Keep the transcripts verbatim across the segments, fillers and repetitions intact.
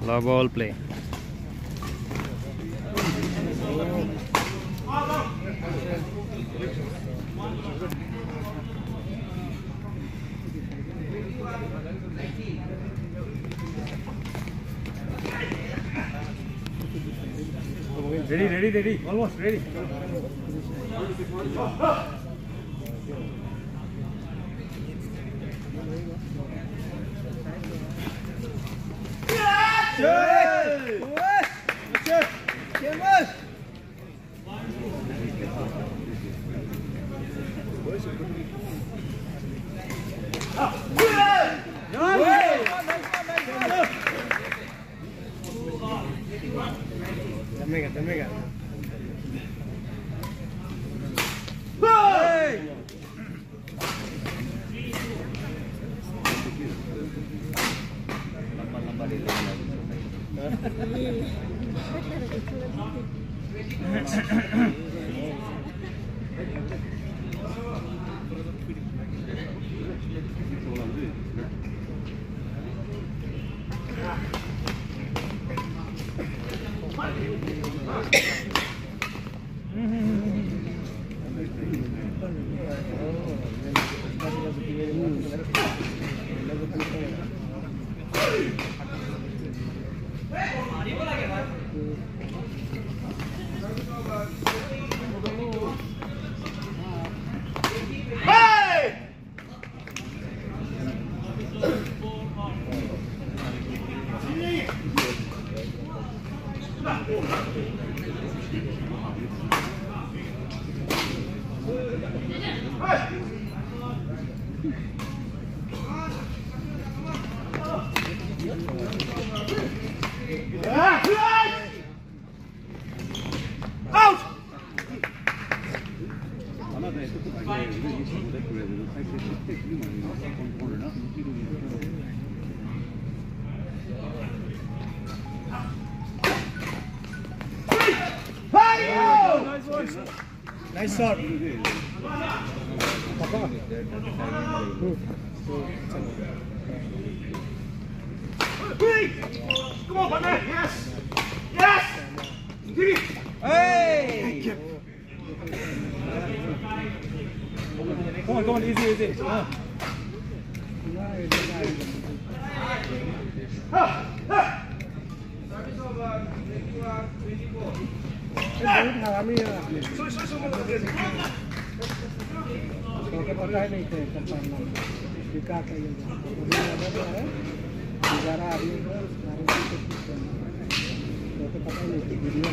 Love ball play. Ready, ready, ready. Almost ready. Tamega, tamega. Nice shot. Papa. Come on, partner. Yes. Yes. Hey. Come on, come on, easy, easy. Come on. पता नहीं थे क्या चाहिए ग्यारह आदमी को पता ही नहीं थी video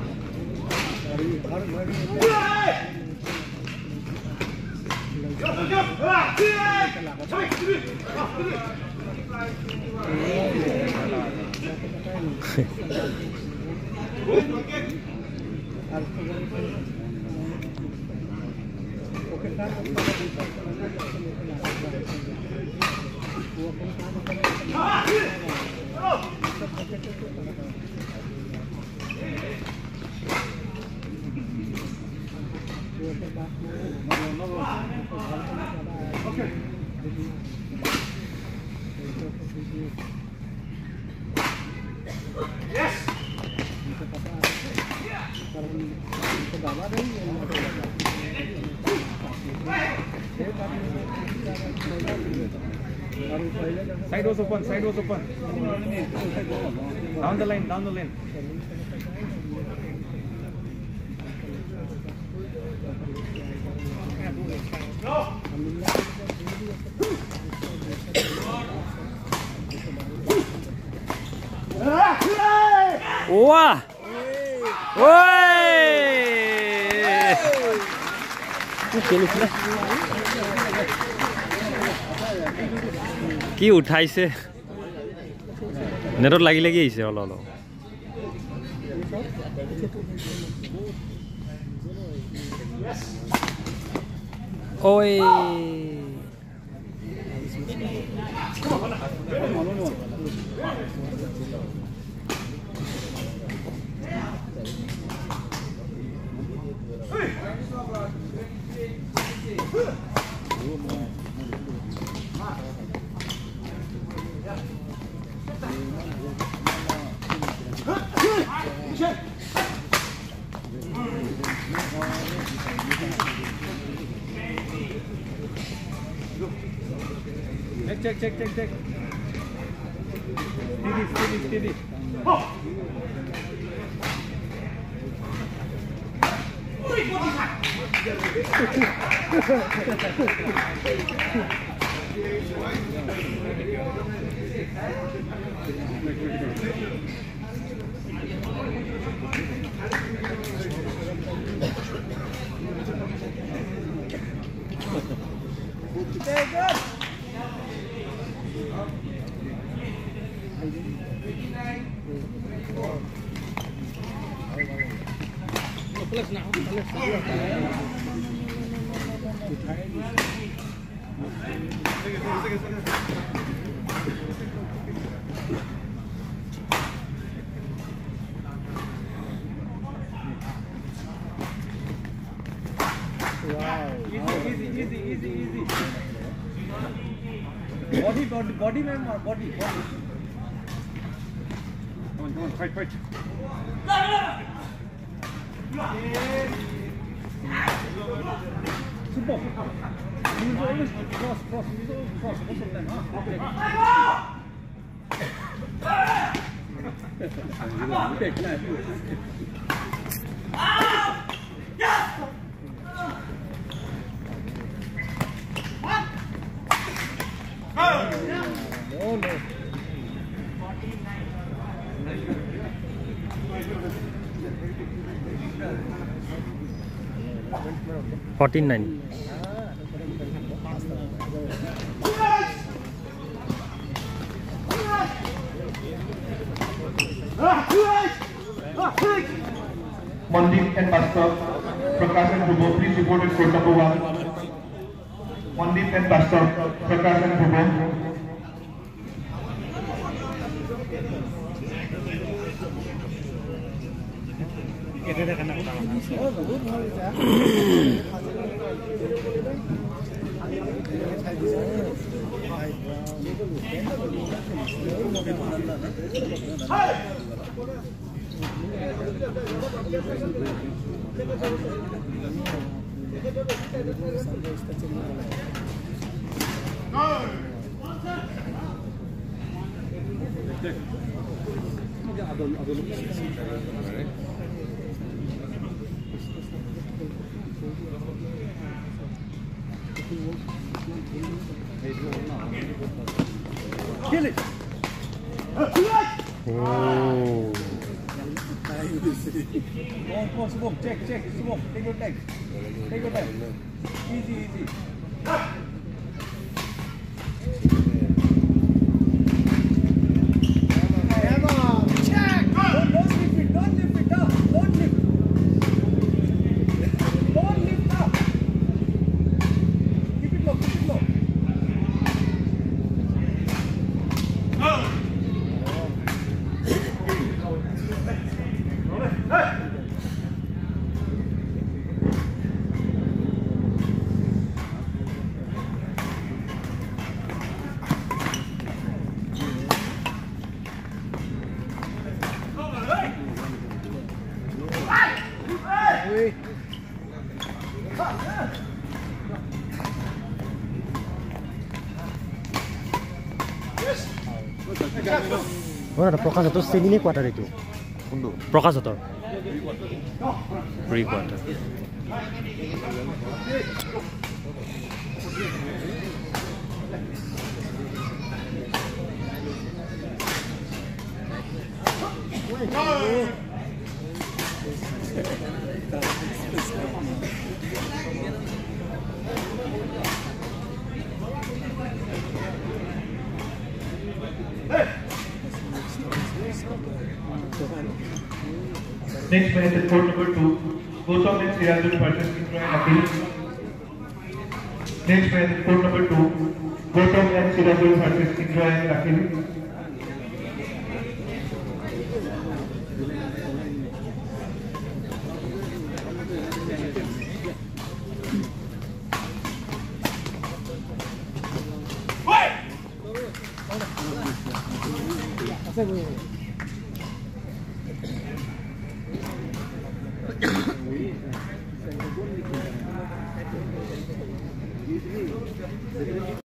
Side was open, side was open. Down the line, down the lane. Wow! কি উঠাইছে নেটত লাগি লাগি আহিছে অলপ অলপ ওই Check, check, check, check. Steady, steady, steady. Okay, good. Wow. Easy, easy, easy, easy, easy. Body, body, body, man, body, body. Come on, come on, fight, fight. Super. You always cross, cross, you always cross most of them, huh? No, no. fourteen nine. Mandeep and Pastor Prakash and Bhubo, please report at court number one. Mandeep and Pastor Prakash and Bhubo. Kill it. Oh. Go on, go on, Subham. Check, check, Subham. Take your time. Take your time. Easy, easy. Come on. Check. Don't, don't lift it. Don't lift it up. Don't lift. Don't lift up. Keep it low. Keep it low. Oh, ada Prakash atau sini ni quarter itu. Prakash atau pre quarter. Next match is court number two. Goswam and Sirajul versus Indra and Akhil. Next match is court number two. Goswam and Sirajul versus Indra and Akhil.